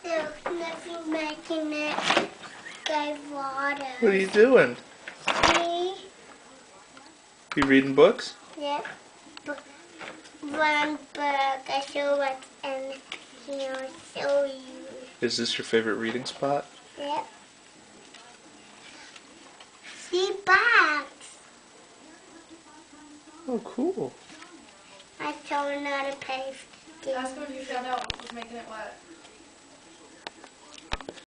There's nothing making it go water. What are you doing? Me? You reading books? Yep. One book. I show what's in here. Show you. Is this your favorite reading spot? Yep. See bags. Oh, cool. I told her not to pay. Ask him if you found out what was making it wet.